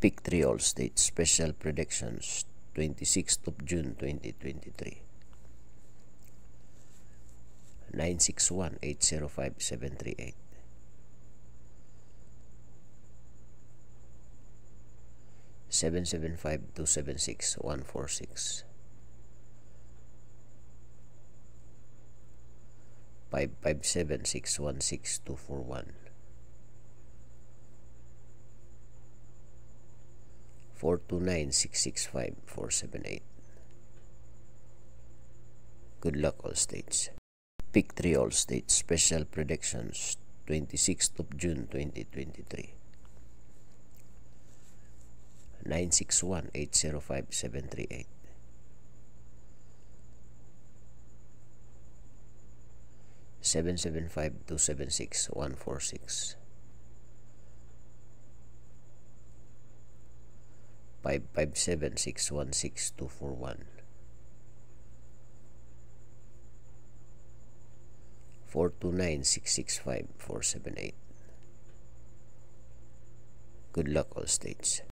Pick 3 All States Special Predictions 26th of June 2023. 961-805-738. 775-276-146. 557-616-241. 429-665-478. Good luck, all states. Pick 3 All States Special Predictions 26th of June 2023. 961-805-738. 775-276-146. 557-616-241. 429-665-478. Good luck, all states.